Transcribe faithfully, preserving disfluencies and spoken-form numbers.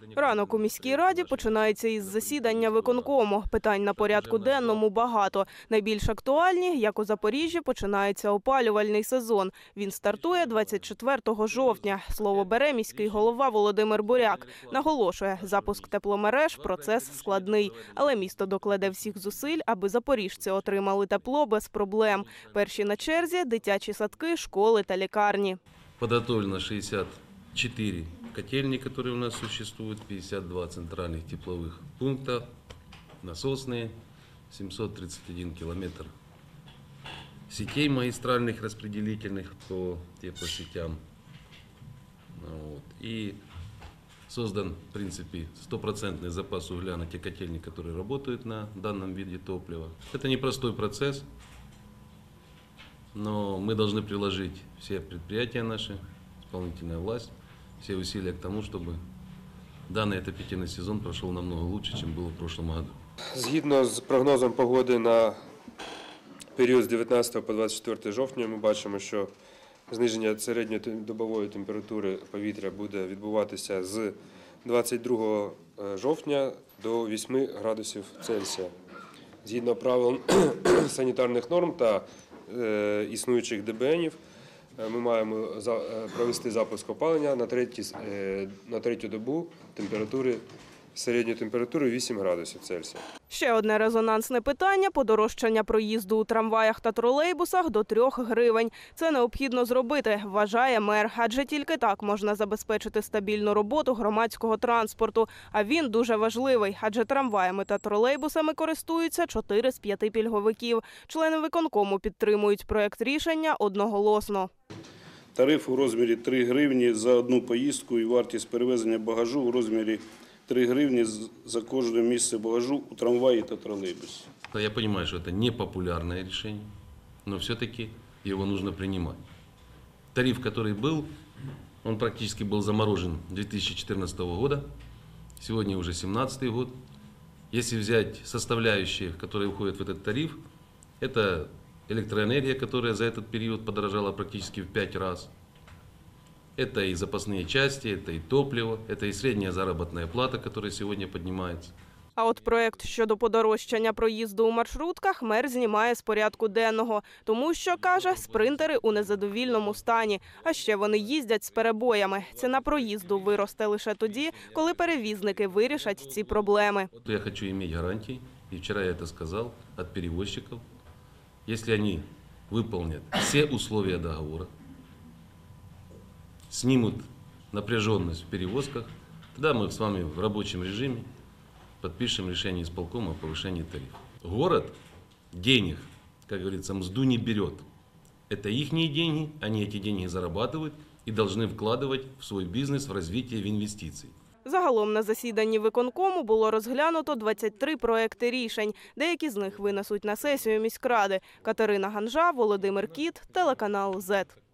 Ранок у міській раді починається із засідання виконкому. Питань на порядку денному багато. Найбільш актуальні, як у Запоріжжі, починається опалювальний сезон. Він стартує двадцять четвертого жовтня. Слово бере міський голова Володимир Буряк. Наголошує, запуск тепломереж – процес складний. Але місто докладе всіх зусиль, аби запоріжці отримали тепло без проблем. Перші на черзі – дитячі садки, школи та лікарні. Подготовлено шестьдесят четыре котельни, которые у нас существуют, пятьдесят два центральных тепловых пункта, насосные, семьсот тридцать один километр сетей магистральных распределительных по теплосетям. Вот. И создан, в принципе, стопроцентный запас угля на те котельни, которые работают на данном виде топлива. Это непростой процесс, но мы должны приложить все предприятия наши, исполнительная власть, все усилия к тому, чтобы данный отопительный сезон прошел намного лучше, чем было в прошлом году. Згідно з прогнозом погоди на період з дев'ятнадцятого по двадцять четверте жовтня, ми бачимо, що зниження середньодобової температури повітря буде відбуватися з двадцять другого жовтня до вісьми градусів Цельсія. Згідно правил санітарних норм та е, існуючих ДБНів, ми маємо провести запуск опалення на, треті, на третю добу температури, середньої температури вісім градусів Цельсія. Ще одне резонансне питання – подорожчання проїзду у трамваях та тролейбусах до трьох гривень. Це необхідно зробити, вважає мер, адже тільки так можна забезпечити стабільну роботу громадського транспорту. А він дуже важливий, адже трамваями та тролейбусами користуються чотири з п'яти пільговиків. Члени виконкому підтримують проєкт рішення одноголосно. Тариф у розмірі три гривні за одну поїздку і вартість перевезення багажу у розмірі три гривні за кожне місце багажу у трамваї та тролейбусі. Я понимаю, что это непопулярное решение, но все-таки его нужно принимать. Тариф, который был, он практически был заморожен две тысячи четырнадцатого года, сегодня уже семнадцатый год. Если взять составляющие, которые входят в этот тариф, это электроэнергия, которая за этот период подорожала практически в пять раз. Это и запасные части, это и топливо, это и средняя заработная плата, которая сегодня поднимается. А от проєкт щодо подорожчання проїзду у маршрутках мер знімає з порядку денного. Тому що, каже, спринтери у незадовільному стані. А ще вони їздять з перебоями. Ціна проїзду виросте лише тоді, коли перевізники вирішать ці проблеми. Я хочу иметь гарантии, и вчера я это сказал, от перевозчиков. Если они выполнят все условия договора, снимут напряженность в перевозках, тогда мы с вами в рабочем режиме подпишем решение исполкома о повышении тарифа. Город денег, как говорится, мзду не берет. Это их деньги, они эти деньги зарабатывают и должны вкладывать в свой бизнес, в развитие, в инвестиции. Загалом на засіданні виконкому було розглянуто двадцять три проекти рішень. Деякі з них винесуть на сесію міськради. Катерина Ганжа, Володимир Кіт, телеканал зет.